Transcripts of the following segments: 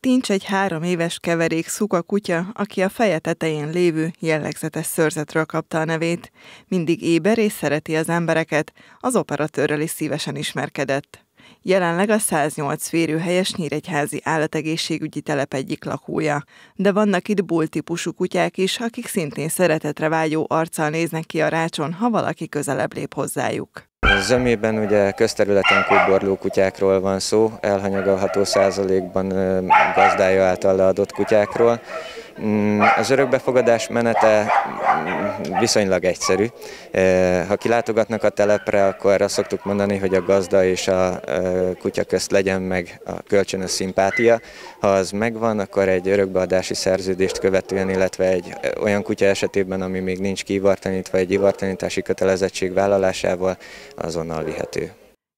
Tincs egy 3 éves keverék szuka kutya, aki a feje tetején lévő jellegzetes szőrzetről kapta a nevét. Mindig éber és szereti az embereket, az operatőrrel is szívesen ismerkedett. Jelenleg a 108 férőhelyes nyíregyházi állategészségügyi telep egyik lakója. De vannak itt bull-típusú kutyák is, akik szintén szeretetre vágyó arccal néznek ki a rácson, ha valaki közelebb lép hozzájuk. Zömében ugye közterületen kóborló kutyákról van szó, elhanyagolható százalékban gazdája által leadott kutyákról. Az örökbefogadás menete viszonylag egyszerű. Ha kilátogatnak a telepre, akkor azt szoktuk mondani, hogy a gazda és a kutya közt legyen meg a kölcsönös szimpátia. Ha az megvan, akkor egy örökbeadási szerződést követően, illetve egy olyan kutya esetében, ami még nincs kiivartanítva, egy ivartanítási kötelezettség vállalásával azonnal vihető.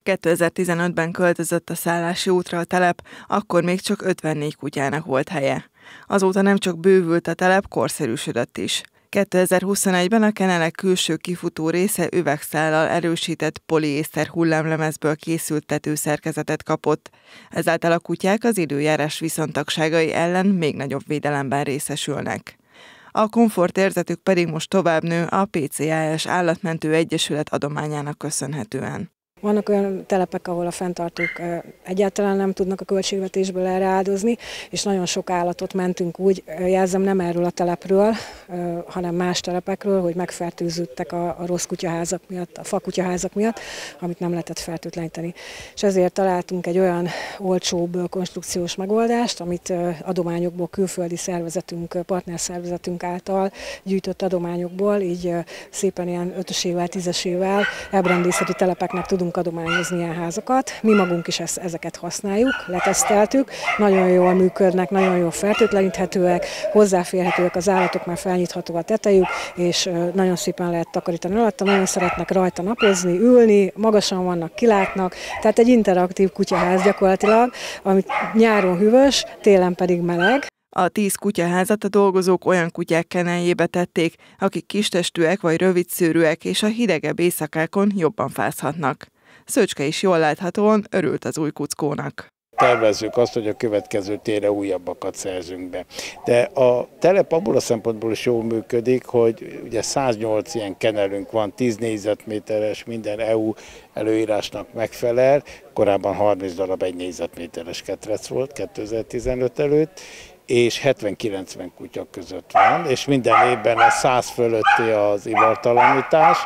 2015-ben költözött a szállási útra a telep, akkor még csak 54 kutyának volt helye. Azóta nem csak bővült a telep, korszerűsödött is. 2021-ben a kenelek külső kifutó része üvegszállal erősített poliészter hullámlemezből készült tetőszerkezetet kapott. Ezáltal a kutyák az időjárás viszontagságai ellen még nagyobb védelemben részesülnek. A komfortérzetük pedig most tovább nő a PCAS Állatmentő Egyesület adományának köszönhetően. Vannak olyan telepek, ahol a fenntartók egyáltalán nem tudnak a költségvetésből erre áldozni, és nagyon sok állatot mentünk úgy, jelzem nem erről a telepről, hanem más telepekről, hogy megfertőződtek a rossz kutyaházak miatt, a fakutyaházak miatt, amit nem lehetett fertőtleníteni. És ezért találtunk egy olyan olcsóbb konstrukciós megoldást, amit adományokból, külföldi szervezetünk, partnerszervezetünk által gyűjtött adományokból, így szépen ilyen 5-esével, 10-esével elbrendészeti telepeknek tudunk adományozni ilyen házakat. Mi magunk is ezeket használjuk, leteszteltük, nagyon jól működnek, nagyon jól fertőtleníthetőek, hozzáférhetőek az állatok, már felnyitható a tetejük, és nagyon szépen lehet takarítani alatta, nagyon szeretnek rajta napozni, ülni, magasan vannak, kilátnak, tehát egy interaktív kutyaház gyakorlatilag, amit nyáron hűvös, télen pedig meleg. A 10 kutyaházat a dolgozók olyan kutyák keneljébe tették, akik kistestűek vagy rövidszőrűek, és a hidegebb éjszakákon jobban fázhatnak. Szöcske is jól láthatóan örült az új kuckónak. Tervezzük azt, hogy a következő térre újabbakat szerzünk be. De a telep abból a szempontból is jól működik, hogy ugye 108 ilyen kenelünk van, 10 négyzetméteres, minden EU előírásnak megfelel. Korábban 30 darab 1 négyzetméteres ketrec volt 2015 előtt, és 70-90 kutya között van, és minden évben a 100 fölötti az ivartalanítás,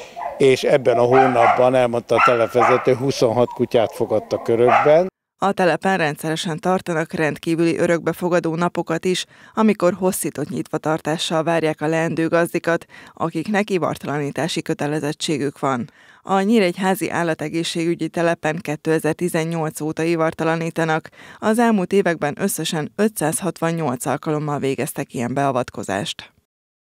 és ebben a hónapban, elmondta a telepvezető, 26 kutyát fogadtak örökben. A telepen rendszeresen tartanak rendkívüli örökbefogadó napokat is, amikor hosszított nyitvatartással várják a leendő gazdikat, akiknek ivartalanítási kötelezettségük van. A nyíregyházi állategészségügyi telepen 2018 óta ivartalanítanak, az elmúlt években összesen 568 alkalommal végeztek ilyen beavatkozást.